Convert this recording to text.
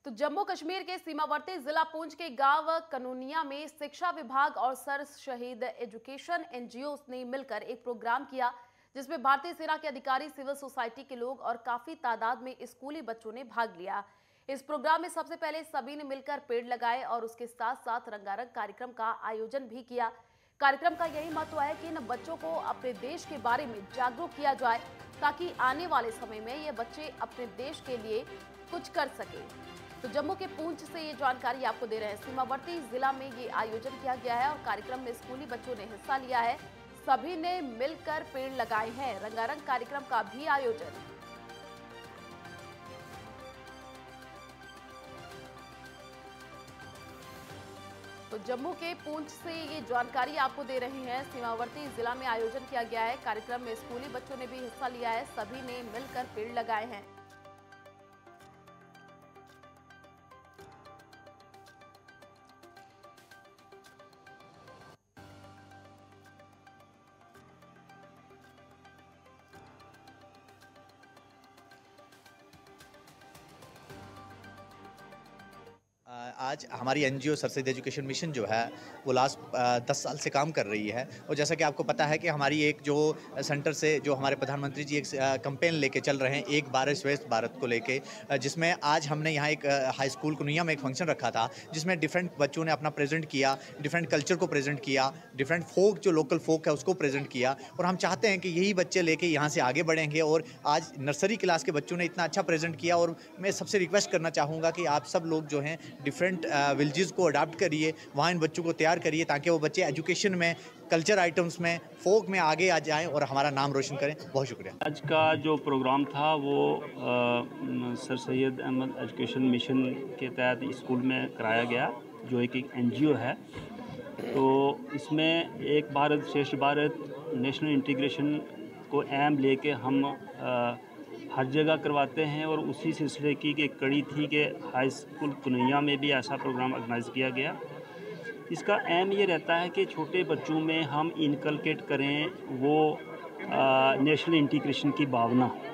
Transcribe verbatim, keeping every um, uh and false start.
तो जम्मू कश्मीर के सीमावर्ती जिला पुंछ के गांव कनूनिया में शिक्षा विभाग और सर शहीद एजुकेशन एनजीओ ने मिलकर एक प्रोग्राम किया, जिसमें भारतीय सेना के अधिकारी, सिविल सोसाइटी के लोग और काफी तादाद में स्कूली बच्चों ने भाग लिया। इस प्रोग्राम में सबसे पहले सभी ने मिलकर पेड़ लगाए और उसके साथ साथ रंगारंग कार्यक्रम का आयोजन भी किया। कार्यक्रम का यही महत्व है कि इन बच्चों को अपने देश के बारे में जागरूक किया जाए, ताकि आने वाले समय में ये बच्चे अपने देश के लिए कुछ कर सके। तो जम्मू के पुंछ से ये जानकारी आपको दे रहे हैं। सीमावर्ती जिला में ये आयोजन किया गया है और कार्यक्रम में स्कूली बच्चों ने हिस्सा लिया है। सभी ने मिलकर पेड़ लगाए हैं। रंगारंग कार्यक्रम का भी आयोजन। तो जम्मू के पुंछ से ये जानकारी आपको दे रहे हैं। सीमावर्ती जिला में आयोजन किया गया है। कार्यक्रम में स्कूली बच्चों ने भी हिस्सा लिया है। सभी ने मिलकर पेड़ लगाए हैं। आज हमारी NGO sir Syed education mission जो है वो लास्ट दस साल से काम कर रही है। और जैसा कि आपको पता है कि हमारी एक जो सेंटर से जो हमारे प्रधानमंत्री जी एक कैंपेन लेके चल रहे हैं, एक भारत श्रेष्ठ भारत को लेके, जिसमें आज हमने यहाँ एक हाई स्कूल कुनिया में एक फंक्शन रखा था, जिसमें डिफरेंट बच्चों ने अपना प्रेजेंट किया, डिफरेंट कल्चर को प्रेजेंट किया, डिफरेंट फोक जो लोकल फोक है उसको प्रेजेंट किया। और हम चाहते हैं कि यही बच्चे लेके यहाँ से आगे बढ़ेंगे। और आज नर्सरी क्लास के बच्चों ने इतना अच्छा प्रेजेंट किया। और मैं सबसे रिक्वेस्ट करना चाहूँगा कि आप सब लोग जो हैं डिफरेंट विलेजेस को अडाप्ट करिए, वहाँ इन बच्चों को तैयार करिए, ताकि वो बच्चे एजुकेशन में, कल्चर आइटम्स में, फोक में आगे आ जाएं और हमारा नाम रोशन करें। बहुत शुक्रिया। आज का जो प्रोग्राम था वो आ, sir Syed Ahmad education mission के तहत स्कूल में कराया गया, जो एक एक एनजीओ है। तो इसमें एक भारत श्रेष्ठ भारत नेशनल इंटीग्रेशन को अहम लेके हम आ, हर जगह करवाते हैं। और उसी सिलसिले की एक कड़ी थी कि हाई स्कूल कुनैया में भी ऐसा प्रोग्राम ऑर्गेनाइज़ किया गया। इसका अहम ये रहता है कि छोटे बच्चों में हम इनकलकेट करें वो नेशनल इंटीग्रेशन की भावना।